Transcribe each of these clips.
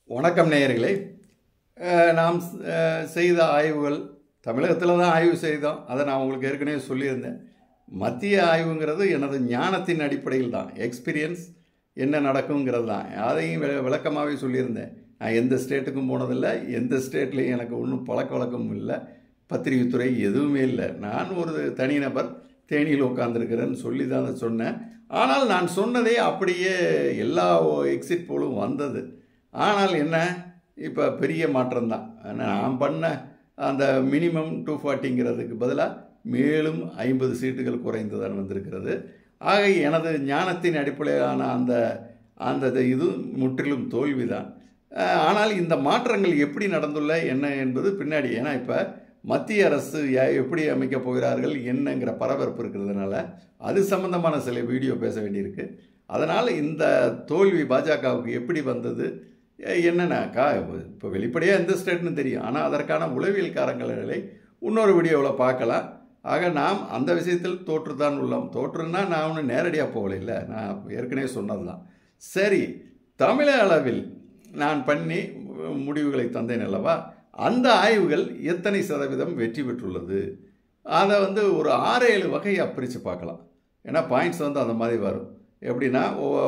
வணக்கம் நேயர்களே. நாம் செய்த ஆய்வுகள் தமிழகத்தில் தான் ஆய்வு செய்தோம். அதை நான் உங்களுக்கு ஏற்கனவே சொல்லியிருந்தேன். மத்திய ஆய்வுங்கிறது எனது ஞானத்தின் அடிப்படையில் தான், எக்ஸ்பீரியன்ஸ் என்ன நடக்குங்கிறது தான். அதையும் விளக்கமாகவே சொல்லியிருந்தேன். நான் எந்த ஸ்டேட்டுக்கும் போனதில்லை, எந்த ஸ்டேட்லேயும் எனக்கு ஒன்றும் பழக்க வழக்கமும் இல்லை, பத்திரிகைத்துறை எதுவுமே இல்லை. நான் ஒரு தனிநபர் தேனியில் உட்காந்துருக்கிறேன்னு சொல்லி தான் அதை சொன்னேன். ஆனால் நான் சொன்னதே அப்படியே எல்லா எக்ஸிட் போலும் வந்தது. ஆனால் என்ன, இப்போ பெரிய மாற்றம்தான். நான் பண்ண அந்த மினிமம் 240ங்கிறதுக்கு பதிலாக மேலும் 50 சீட்டுகள் குறைந்து தான் வந்திருக்கிறது. ஆக எனது ஞானத்தின் அடிப்படையிலான அந்த இது முற்றிலும் தோல்விதான். ஆனால் இந்த மாற்றங்கள் எப்படி நடந்துள்ள என்ன என்பது பின்னாடி, ஏன்னா இப்போ மத்திய அரசு எப்படி அமைக்கப் போகிறார்கள் என்னங்கிற பரபரப்பு இருக்கிறதுனால அது சம்பந்தமான சில வீடியோ பேச வேண்டியிருக்கு. அதனால் இந்த தோல்வி பாஜகவுக்கு எப்படி வந்தது என்னன்னாக்கா, இப்போ வெளிப்படையாக எந்த ஸ்டேட்னு தெரியும், ஆனால் அதற்கான உளவியல் காரணங்களை இன்னொரு வீடியோவில் பார்க்கலாம். ஆக நாம் அந்த விஷயத்தில் தோற்றுதான் உள்ளோம். தோற்றுன்னா நான் ஒன்றும் நேரடியாக போகலை, இல்லை, நான் ஏற்கனவே சொன்னது தான். சரி, தமிழக அளவில் நான் பண்ணி முடிவுகளை தந்தேன் அல்லவா, அந்த ஆய்வுகள் எத்தனை சதவீதம் வெற்றி பெற்றுள்ளது அதை ஒரு 6-7 வகையாக பிரித்து பார்க்கலாம். ஏன்னா பாயிண்ட்ஸ் அந்த மாதிரி வரும். எப்படின்னா,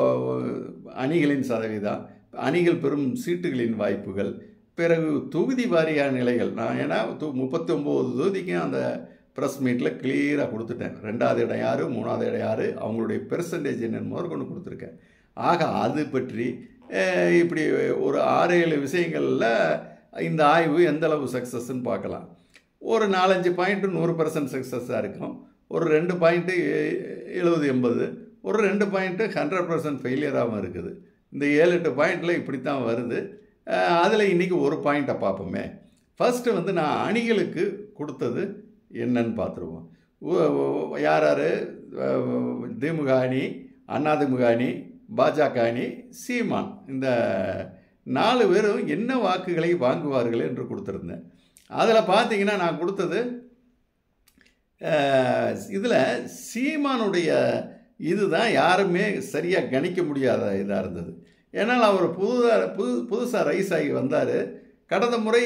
அணிகளின் சதவீதம், அணிகள் பெறும் சீட்டுகளின் வாய்ப்புகள், பிறகு தொகுதி வாரியான நிலைகள். நான் ஏன்னா 39 தொகுதிக்கும் அந்த ப்ரெஸ் மீட்டில் கிளியராக கொடுத்துட்டேன். 2வது இடம் யார், 3வது இடம் யார், அவங்களுடைய பெர்சன்டேஜ் என்னன்னு முதற்கொண்டு கொடுத்துருக்கேன். ஆக அது பற்றி இப்படி ஒரு 6-7 விஷயங்களில் இந்த ஆய்வு எந்தளவு சக்ஸஸ்ன்னு பார்க்கலாம். ஒரு 4-5 பாயிண்ட்டு 100% சக்ஸஸாக இருக்கும், ஒரு 2 பாயிண்ட்டு 70-80, ஒரு 2 பாயிண்ட்டு 100% ஃபெயிலியராகவும் இருக்குது. இந்த 7-8 பாயிண்டில் இப்படி தான் வருது. அதில் இன்றைக்கி ஒரு பாயிண்ட்டை பார்ப்போமே. ஃபஸ்ட்டு நான் அணிகளுக்கு கொடுத்தது என்னன்னு பார்த்துருவோம். யார் யார், திமுக அணி, அதிமுக அணி, பாஜக அணி, சீமான், இந்த 4 பேரும் என்ன வாக்குகளை வாங்குவார்கள் என்று கொடுத்துருந்தேன். அதில் பார்த்தீங்கன்னா நான் கொடுத்தது இதில் சீமானுடைய இதுதான் யாருமே சரியாக கணிக்க முடியாத இதாக இருந்தது. ஏன்னால் அவர் புதுசாக ரைஸ் ஆகி வந்தார். கடந்த முறை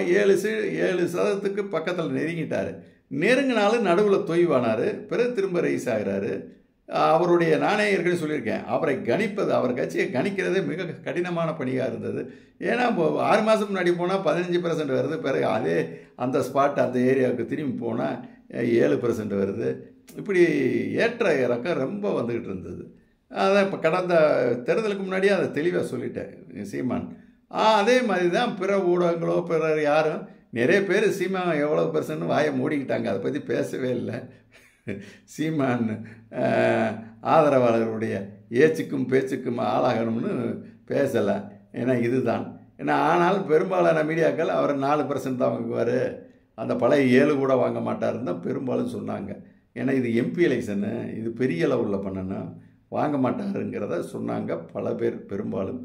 7% பக்கத்தில் நெருங்கிட்டார். நெருங்கினாலும் நடுவில் தொய்வானார், பிறகு திரும்ப ரைஸ் ஆகிறாரு. அவருடைய, நானே ஏற்கனவே சொல்லியிருக்கேன், அவரை கணிப்பது, அவர் கட்சியை கணிக்கிறதே மிக கடினமான பணியாக இருந்தது. ஏன்னா 6 மாதம் முன்னாடி போனால் 15% வருது, பிறகு அதே அந்த ஸ்பாட் அந்த ஏரியாவுக்கு திரும்பி போனால் 7% வருது. இப்படி ஏற்ற இறக்கம் ரொம்ப வந்துக்கிட்டு இருந்தது. அதை இப்போ கடந்த தேர்தலுக்கு முன்னாடியே அதை தெளிவாக சொல்லிட்டேன் சீமான். அதே மாதிரி தான் பிற ஊடகங்களோ பிறர் யாரும், நிறைய பேர் சீமான் எவ்வளோ பெர்சன்ட்னு வாயை மூடிக்கிட்டாங்க, அதை பற்றி பேசவே இல்லை. சீமான் ஆதரவாளர்களுடைய ஏச்சுக்கும் பேச்சுக்கும் ஆளாகணும்னு பேசலை. ஏன்னா இதுதான் ஏன்னா, ஆனால் பெரும்பாலான மீடியாக்கள் அவர் 4% தான் வாங்குவார், அந்த பழைய 7 கூட வாங்க மாட்டாருன்னு தான் பெரும்பாலும் சொன்னாங்க. ஏன்னா இது எம்பி எலெக்ஷனு, இது பெரிய லெவலில் பண்ணணும், வாங்க மாட்டாருங்கிறத சொன்னாங்க பல பேர். பெரும்பாலும்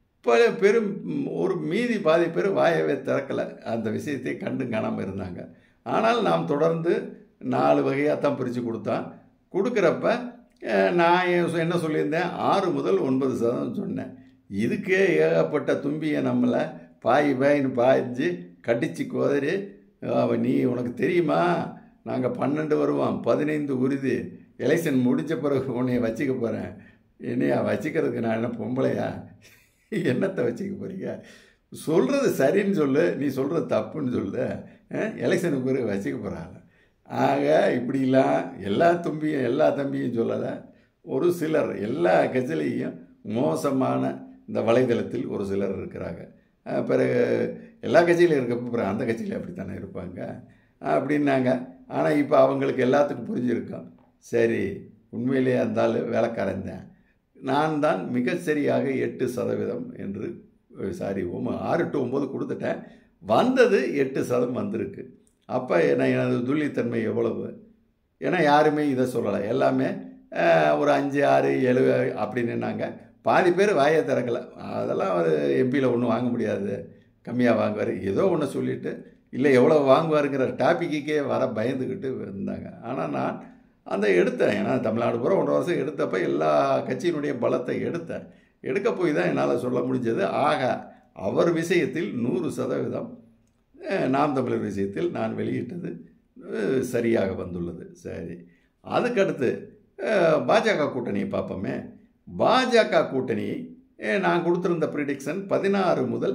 ஒரு மீதி பாதி பேர் வாயவே திறக்கலை, அந்த விஷயத்தை கண்டு காணாமல் இருந்தாங்க. ஆனால் நாம் தொடர்ந்து 4 வகையாக தான் பிரித்து கொடுக்குறப்ப நான் என்ன சொல்லியிருந்தேன், 6 முதல் 9% சொன்னேன். இதுக்கே ஏகப்பட்ட தும்பியை நம்மளை பாயின்னு பாய்ஞ்சு கடிச்சு கோதறி, நீ உனக்கு தெரியுமா, நாங்கள் 12 வருவோம், 15 உறுதி, எலெக்ஷன் முடித்த பிறகு உன்னைய வச்சுக்க போகிறேன். என்னையா வச்சுக்கிறதுக்கு நான் என்ன பொம்பளையா, என்னத்தை வச்சுக்க போகிறீங்க, சொல்கிறது சரின்னு சொல்லு, நீ சொல்கிறது தப்புன்னு சொல்லு, எலெக்ஷனுக்கு பிறகு வச்சுக்க போகிறாங்க. ஆக இப்படிலாம் எல்லா தம்பியும் சொல்லலை, ஒரு சிலர் எல்லா கட்சியிலையும் மோசமான இந்த வலைதளத்தில் ஒரு சிலர் இருக்கிறாங்க. பிறகு எல்லா கட்சியிலும் இருக்கப்போ பிறகு அந்த கட்சியில் அப்படி தானே இருப்பாங்க அப்படின்னாங்க. ஆனால் இப்போ அவங்களுக்கு எல்லாத்துக்கும் புரிஞ்சிருக்கும், சரி உண்மையிலே இருந்தாலும் வேலைக்காரன் தான், நான் தான் மிகச்சரியாக 8% என்று, சாரி 6 to 9 கொடுத்துட்டேன், வந்தது 8% வந்திருக்கு. அப்போ எனது துல்லித்தன்மை எவ்வளவு, ஏன்னா யாருமே இதை சொல்லலை, எல்லாமே ஒரு 5, 6, 7 அப்படின்னாங்க. பாதி பேர் வாயை திறக்கலை. அதெல்லாம் ஒரு எம்பியில் ஒன்றும் வாங்க முடியாது, கம்மியாக வாங்குவார், ஏதோ ஒன்று சொல்லிவிட்டு, இல்லை எவ்வளோ வாங்குவாருங்கிற டாப்பிக்கே வர பயந்துக்கிட்டு இருந்தாங்க. ஆனால் நான் அந்த எடுத்தேன், ஏன்னா தமிழ்நாடு பூரா 1.5 வருஷம் எடுத்தப்போ எல்லா கட்சியினுடைய பலத்தை எடுக்க போய் தான் என்னால் சொல்ல முடிஞ்சது. ஆக அவர் விஷயத்தில் 100% நாம் தமிழர் விஷயத்தில் நான் வெளியிட்டது சரியாக வந்துள்ளது. சரி, அதுக்கடுத்து பாஜக கூட்டணியை பார்ப்போமே. பாஜக கூட்டணி நான் கொடுத்துருந்த ப்ரிடிக்ஷன் 16 முதல்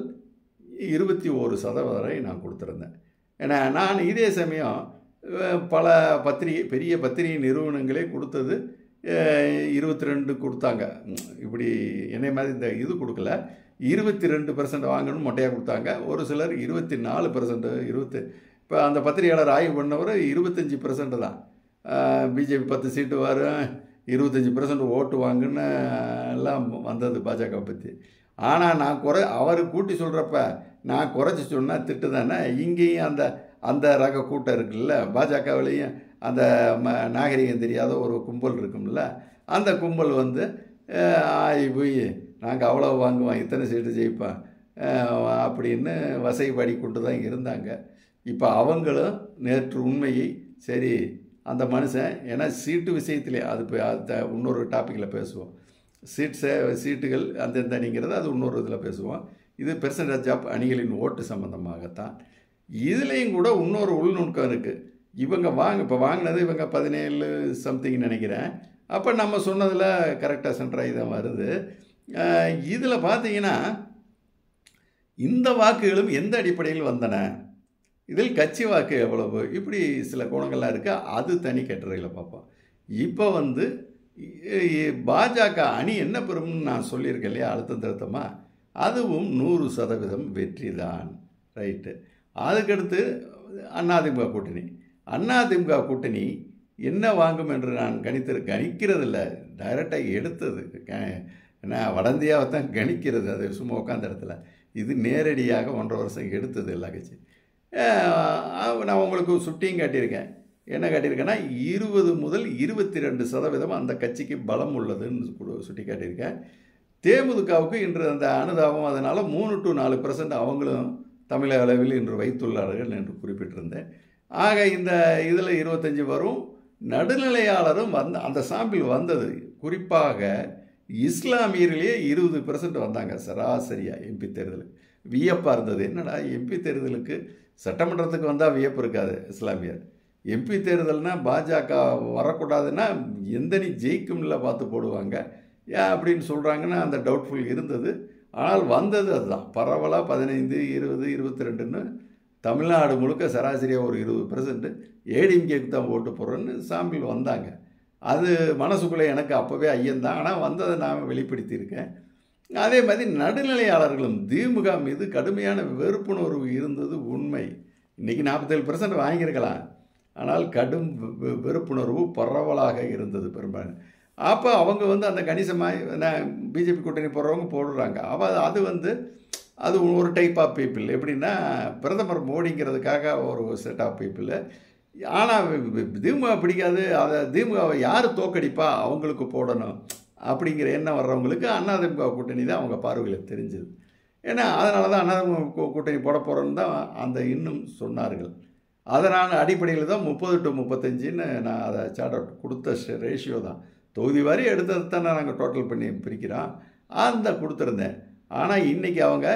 21% வரை நான் கொடுத்துருந்தேன். ஏன்னா நான் இதே சமயம் பல பெரிய பத்திரிகை நிறுவனங்களே கொடுத்தது 22 கொடுத்தாங்க. இப்படி என்னை மாதிரி இந்த இது கொடுக்கல. 22% வாங்கணும்னு மொட்டையாக கொடுத்தாங்க. ஒரு சிலர் 24%, இப்போ அந்த பத்திரிகையாளர் ஆய்வு பண்ணவர் 25% தான். பிஜேபி 10 சீட்டு வரும், 25% ஓட்டு வாங்குன்னு எல்லாம் வந்தது பாஜக பற்றி. ஆனால் நான் அவர் கூட்டி சொல்கிறப்ப நான் குறைச்சி சொன்னால் திட்டு தானே. இங்கேயும் அந்த ரக கூட்டம் இருக்குல்ல, பாஜகவிலையும் அந்த நாகரிகம் தெரியாத ஒரு கும்பல் இருக்கும்ல, அந்த கும்பல் வந்து போய் நாங்கள் அவ்வளோ வாங்குவோம், இத்தனை சீட்டு ஜெயிப்போம் அப்படின்னு வசைப்பாடி கொண்டு தான் இருந்தாங்க. இப்போ அவங்களும் நேற்று உண்மையை சரி அந்த மனுஷன், ஏன்னா சீட்டு விஷயத்திலே அது இன்னொரு டாப்பிக்கில் பேசுவோம். சீட்டுகள் அந்தந்த அணிங்கிறது அது இன்னொரு இதில் பேசுவோம். இது பெர்சன்டேஜ் ஆஃப் அணிகளின் ஓட்டு சம்மந்தமாகத்தான். இதுலேயும் கூட இன்னொரு உள்நுணுக்கம் இருக்குது. இவங்க இப்போ வாங்கினது இவங்க 17 சம்திங் நினைக்கிறேன். அப்போ நம்ம சொன்னதில் கரெக்டாக சென்ட்ராகி தான் வருது. இதில் பார்த்தீங்கன்னா இந்த வாக்குகளும் எந்த அடிப்படையில் வந்தன, இதில் கட்சி வாக்கு எவ்வளவு, இப்படி சில கோணங்கள்லாம் இருக்குது. அது தனி கேட்டறையில் பார்ப்போம். இப்போ வந்து பாஜக அணி என்ன பெறும்னு நான் சொல்லியிருக்கேன் இல்லையா, அழுத்தம் திருத்தமாக, அதுவும் 100% வெற்றி தான். ரைட்டு. அதுக்கடுத்து அதிமுக கூட்டணி என்ன வாங்கும் என்று நான் கணிக்கிறதில்ல, டைரெக்டாக எடுத்தது. ஏன்னா வட இந்தியாவை தான் கணிக்கிறது, அது சும்மா உட்காந்த இடத்துல. இது நேரடியாக 1.5 வருஷம் எடுத்தது எல்லா கட்சி. நான் உங்களுக்கு சுட்டியும் காட்டியிருக்கேன். என்ன காட்டியிருக்கேன்னா 20 முதல் 22% அந்த கட்சிக்கு பலம் உள்ளதுன்னு சுட்டி காட்டியிருக்கேன். தேமுதிகவுக்கு இன்று அந்த அனுதாபம், அதனால் 3 to 4% அவங்களும் தமிழக அளவில் இன்று வைத்துள்ளார்கள் என்று குறிப்பிட்டிருந்தேன். ஆக இந்த இதில் 25 வரும். நடுநிலையாளரும் அந்த சாம்பிள் வந்தது. குறிப்பாக இஸ்லாமியர்களே 20% வந்தாங்க சராசரியாக எம்பி தேர்தலுக்கு. வியப்பாக இருந்தது. என்னடா எம்பி தேர்தலுக்கு சட்டமன்றத்துக்கு வந்தால் வியப்பு இருக்காது இஸ்லாமியர், எம்பி தேர்தல்னால் பாஜக வரக்கூடாதுன்னா எந்த நீ ஜெயிக்கும்ல பார்த்து போடுவாங்க ஏன் அப்படின்னு சொல்கிறாங்கன்னா அந்த டவுட்ஃபுல் இருந்தது. ஆனால் வந்தது அதுதான். பரவலாக 15, 20, 22ன்னு தமிழ்நாடு முழுக்க சராசரியாக ஒரு 20% ஏடிஎம்கேக்கு தான் ஓட்டு போடுறோன்னு சாம்பிள் வந்தாங்க. அது மனசுக்குள்ளே எனக்கு அப்போவே ஐயந்தான். ஆனால் வந்ததை நான் வெளிப்படுத்தியிருக்கேன். அதே மாதிரி நடுநிலையாளர்களும் திமுக மீது கடுமையான வெறுப்புணர்வு இருந்தது உண்மை. இன்றைக்கி 47% வாங்கியிருக்கலாம், ஆனால் கடும் வெறுப்புணர்வு பரவலாக இருந்தது பெரும்பாலும். அப்போ அவங்க வந்து அந்த கணிசமாக பிஜேபி கூட்டணி போடுறவங்க போடுறாங்க. அது ஒரு டைப் ஆஃப் பீப்புள். எப்படின்னா பிரதமர் மோடிங்கிறதுக்காக ஒரு செட் ஆஃப் பீப்புள். ஆனால் திமுக பிடிக்காது, அதை திமுகவை யார் தோக்கடிப்பா அவங்களுக்கு போடணும் அப்படிங்கிற எண்ணம் வர்றவங்களுக்கு அதிமுக கூட்டணி தான் அவங்க பார்வையில் தெரிஞ்சுது. ஏன்னா அதனால தான் அதிமுக கூட்டணி போட போகிறோன்னு தான் அந்த இன்னும் சொன்னார்கள். அதனால் அடிப்படையில் தான் 30 to 35ன்னு நான் அதை சார்ட் அவுட் கொடுத்த ரேஷியோ தான். தொகுதி வாரி எடுத்தது தானே நாங்கள் டோட்டல் பண்ணி பிரிக்கிறோம், அந்த கொடுத்துருந்தேன். ஆனால் இன்றைக்கி அவங்க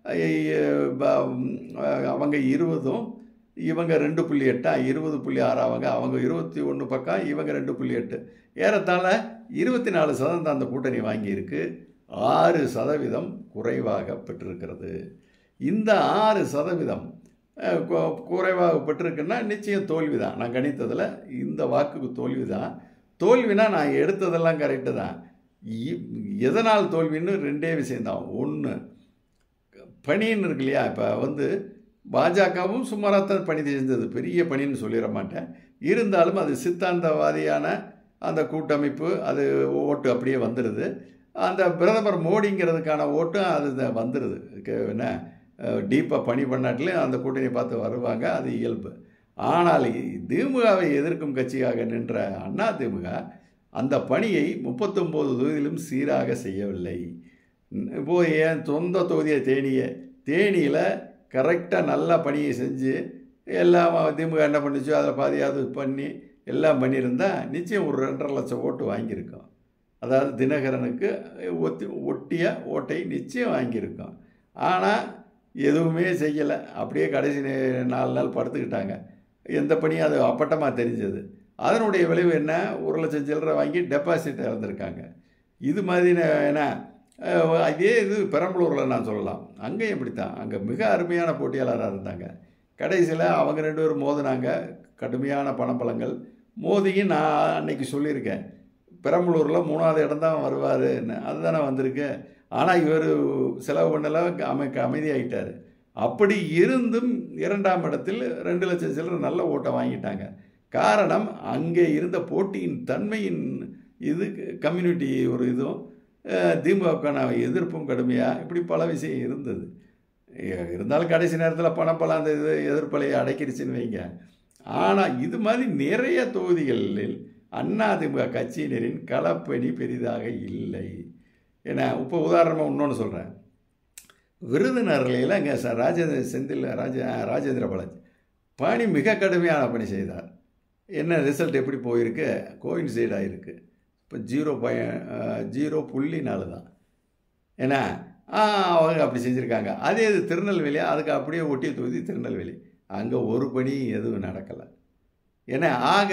20ம் இவங்க 2.8, 20.6 அவங்க 21 பக்கம், இவங்க 2.8, ஏறத்தாழ 24% அந்த கூட்டணி வாங்கியிருக்கு. 6% குறைவாக பெற்றிருக்கிறது. இந்த 6% குறைவாக பெற்றிருக்குன்னா நிச்சயம் தோல்வி தான். நான் கணித்ததில் இந்த வாக்குக்கு தோல்வி தான். தோல்வினா நான் எடுத்ததெல்லாம் கரெக்டு தான். எதனால் தோல்வின்னு 2 விஷயந்தான். ஒன்று, பணின்னு இருக்கு இல்லையா. இப்போ பாஜகவும் சுமாராக பணி செஞ்சது, பெரிய பணின்னு சொல்லிட மாட்டேன். இருந்தாலும் அது சித்தாந்தவாதியான அந்த கூட்டமைப்பு, அது ஓட்டு அப்படியே வந்துடுது. அந்த பிரதமர் மோடிங்கிறதுக்கான ஓட்டும் அது வந்துடுது. என்ன டீப்பாக பணி பண்ணாட்டிலையும் அந்த கூட்டணியை பார்த்து வருவாங்க, அது இயல்பு. ஆனால் திமுகவை எதிர்க்கும் கட்சியாக நின்ற அதிமுக அந்த பணியை 39 தொகுதியிலும் சீராக செய்யவில்லை. இப்போது என் சொந்த தொகுதியை தேனியில் கரெக்டாக நல்லா பணியை செஞ்சு எல்லாம் திமுக என்ன பண்ணிச்சோ அதில் பாதியாவது பண்ணி எல்லாம் பண்ணியிருந்தால் நிச்சயம் ஒரு 2.5 லட்சம் ஓட்டு வாங்கியிருக்கோம். அதாவது தினகரனுக்கு ஒட்டிய ஓட்டை நிச்சயம் வாங்கியிருக்கோம். ஆனால் எதுவுமே செய்யலை. அப்படியே கடைசி 4 நாள் படுத்துக்கிட்டாங்க. எந்த பணியும் அது அப்பட்டமாக தெரிஞ்சது. அதனுடைய விளைவு என்ன? 1,00,000 சில்லறை வாங்கி டெபாசிட் இழந்திருக்காங்க. இது மாதிரி என்ன இதே இது பெரம்பலூரில் நான் சொல்லலாம். அங்கேயும் இப்படித்தான். அங்கே மிக அருமையான போட்டியாளராக இருந்தாங்க. கடைசியில் அவங்க 2 பேரும் மோதினாங்க. கடுமையான பணப்பலங்கள் மோதியும் நான் அன்னைக்கு சொல்லியிருக்கேன், பெரம்பலூரில் 3வது இடம் தான் வருவாருன்னு. அதுதானே வந்திருக்கு. ஆனால் இவர் செலவு பண்ணல, அமைதியாகிட்டார். அப்படி இருந்தும் 2ஆம் இடத்தில் 2,00,000 சில்லறை நல்ல ஓட்டை வாங்கிட்டாங்க. காரணம் அங்கே இருந்த போட்டியின் தன்மையின் இது கம்யூனிட்டி ஒரு இதுவும் திமுகவுக்கான எதிர்ப்பும் கடுமையாக இப்படி பல விஷயம் இருந்தது. இருந்தாலும் கடைசி நேரத்தில் பணப்பெல்லாம் அந்த இது எதிர்ப்பலையை அடைக்கிடுச்சின்னு வைங்க. ஆனால் இது மாதிரி நிறைய தொகுதிகளில் அதிமுக கட்சியினரின் களப்பணி பெரிதாக இல்லை. ஏன்னா இப்போ உதாரணமாக இன்னொன்று சொல்கிறேன். விருதுநகரில் அங்கே ராஜேந்திர பாலாஜி பணி மிக கடுமையான பணி செய்தார். என்ன ரிசல்ட் எப்படி போயிருக்கு? கோயின்சைட் ஆகிருக்கு. இப்போ 0.4 தான். ஏன்னா அவங்க அப்படி செஞ்சுருக்காங்க. அதே இது திருநெல்வேலி, அதுக்கு அப்படியே ஒட்டிய தொகுதி திருநெல்வேலி. அங்கே ஒரு பணி எதுவும் நடக்கலை. ஏன்னா ஆக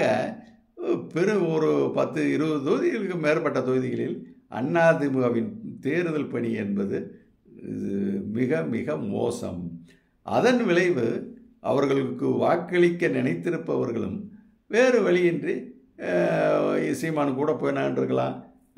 ஒரு 10-20 தொகுதிகளுக்கு மேற்பட்ட தொகுதிகளில் அதிமுகவின் தேர்தல் பணி என்பது மிக மிக மோசம். அதன் விளைவு அவர்களுக்கு வாக்களிக்க நினைத்திருப்பவர்களும் வேறு வழியின்றி சீமானு கூட போய் நான்ருக்கலாம்,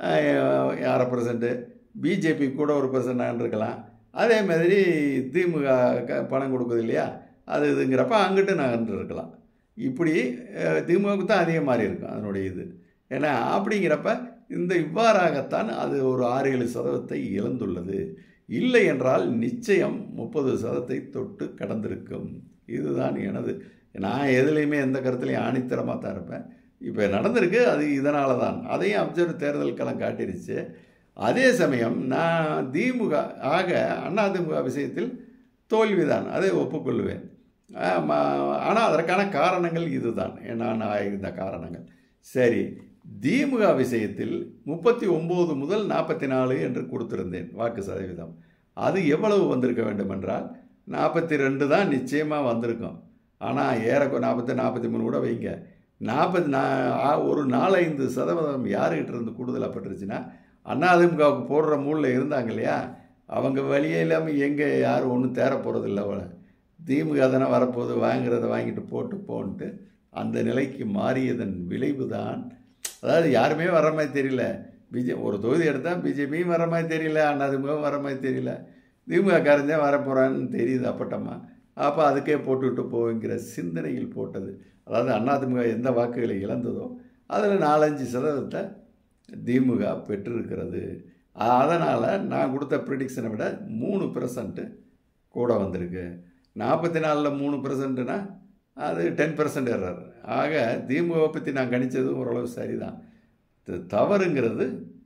1/2%, பிஜேபி கூட 1% நான்ருக்கலாம். அதே மாதிரி திமுக பணம் கொடுக்குது இல்லையா, அது இதுங்கிறப்ப அங்கிட்டு நகர்ந்துருக்கலாம். இப்படி திமுகவுக்கு தான் அதிகம் மாறி இருக்கும் அதனுடைய இது. ஏன்னா அப்படிங்கிறப்ப இவ்வாறாகத்தான் அது ஒரு 6-7% இழந்துள்ளது. இல்லை என்றால் நிச்சயம் 30% தொட்டு கடந்திருக்கும். இதுதான் எனது. நான் எதுலேயுமே எந்த கருத்துலையும் ஆணித்தரமாக தான் இருப்பேன். இப்போ நடந்திருக்கு, அது இதனால தான். அதையும் அப்சர்வ் தேர்தல் களம் காட்டிருச்சு. அதே சமயம் நான் திமுக அதிமுக விஷயத்தில் தோல்விதான், அதை ஒப்புக்கொள்வேன். ஆனால் அதற்கான காரணங்கள் இதுதான், நான் இந்த காரணங்கள். சரி, திமுக விஷயத்தில் 39 முதல் 44 என்று கொடுத்திருந்தேன் வாக்கு சதவீதம். அது எவ்வளவு வந்திருக்க வேண்டும் என்றால் 42 தான் நிச்சயமாக வந்திருக்கும். ஆனால் 43 கூட வைங்க. ஒரு 4-5% யாருக்கிட்ட இருந்து கூடுதலாக பட்டுருச்சுன்னா அதிமுகவுக்கு போடுற மூலில் இருந்தாங்க இல்லையா, அவங்க வழியே இல்லாமல் எங்கே யாரும் ஒன்றும் தேர போகிறதில்ல. திமுக தானே வரப்போகுது, வாங்கிறத வாங்கிட்டு போன்ட்டு அந்த நிலைக்கு மாறியதன் விளைவு தான். அதாவது யாருமே வர மாதிரி தெரியல. ஒரு தொகுதி எடுத்தால் பிஜேபியும் வர மாதிரி தெரியல, அதிமுகவும் வர மாதிரி தெரியல, திமுக காரஞ்சே வரப்போகிறான்னு தெரியுது அப்பட்டமாக. அப்போ அதுக்கே போட்டுவிட்டு போங்கிற சிந்தனையில் போட்டது. அதாவது அதிமுக எந்த வாக்குகளை இழந்ததோ அதில் 4-5% திமுக பெற்றிருக்கிறது. அதனால் நான் கொடுத்த ப்ரிடிக்ஷனை விட 3% கூட வந்திருக்கு. 44ல் 3%னா அது 10% எரர். ஆக திமுகவை பற்றி நான் கணித்தது ஓரளவு சரிதான். தவறுங்கிறது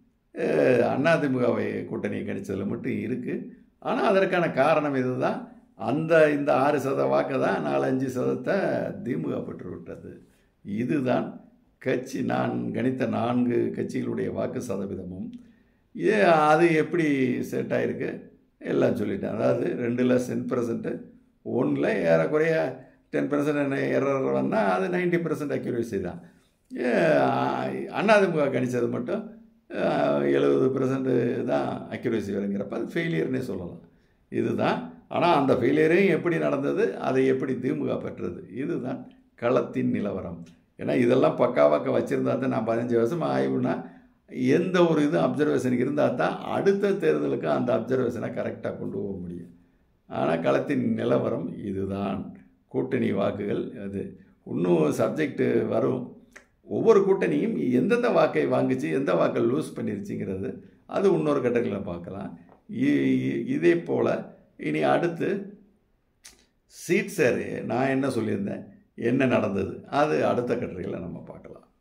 அதிமுகவை கூட்டணியை கணித்ததில் மட்டும் இருக்குது. ஆனால் அதற்கான காரணம் இதுதான். இந்த 6% வாக்கை தான் 4-5% திமுக பெற்றுவிட்டது. இதுதான் கட்சி நான் கணித்த 4 கட்சிகளுடைய வாக்கு சதவீதமும். அது எப்படி செட் ஆகிருக்கு எல்லாம் சொல்லிட்டேன். அதாவது 2ல் 10%, 1ல் ஏறக்குறைய 10% எரர் வந்தால் அது 90% அக்யூரேசி தான். அதிமுக கணித்தது மட்டும் 70% தான் அக்யூரேசி வருங்கிறப்ப அது ஃபெயிலியர்னே சொல்லலாம். இதுதான். ஆனால் அந்த ஃபெயிலியரையும் எப்படி நடந்தது, அதை எப்படி திமுக பெற்றது, இதுதான் களத்தின் நிலவரம். ஏன்னா இதெல்லாம் பக்காவாக்க வச்சுருந்தா தான், நான் 15 வருஷமாக ஆய்வுனா எந்த ஒரு இது அப்சர்வேஷனுக்கு இருந்தால் தான் அடுத்த தேர்தலுக்கு அந்த அப்சர்வேஷனை கரெக்டாக கொண்டு போக முடியும். ஆனால் களத்தின் நிலவரம் இதுதான். கூட்டணி வாக்குகள் அது இன்னும் சப்ஜெக்டு வரும். ஒவ்வொரு கூட்டணியும் எந்தெந்த வாக்கை வாங்குச்சு, எந்த வாக்கை லூஸ் பண்ணிருச்சுங்கிறது அது இன்னொரு கட்டங்களில் பார்க்கலாம். இதே போல் இனி அடுத்து சீட் சேர் நான் என்ன சொல்லியிருந்தேன், என்ன நடந்தது, அது அடுத்த கட்டுரையில் நம்ம பார்க்கலாம்.